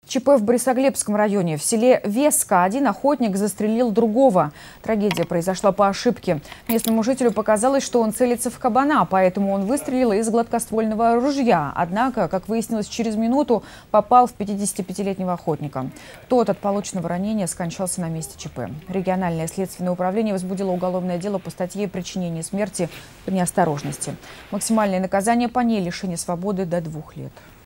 ЧП в Борисоглебском районе. В селе Веска один охотник застрелил другого. Трагедия произошла по ошибке. Местному жителю показалось, что он целится в кабана, поэтому он выстрелил из гладкоствольного ружья. Однако, как выяснилось, через минуту попал в 55-летнего охотника. Тот от полученного ранения скончался на месте ЧП. Региональное следственное управление возбудило уголовное дело по статье «Причинение смерти по неосторожности». Максимальное наказание по ней – лишение свободы до 2 лет.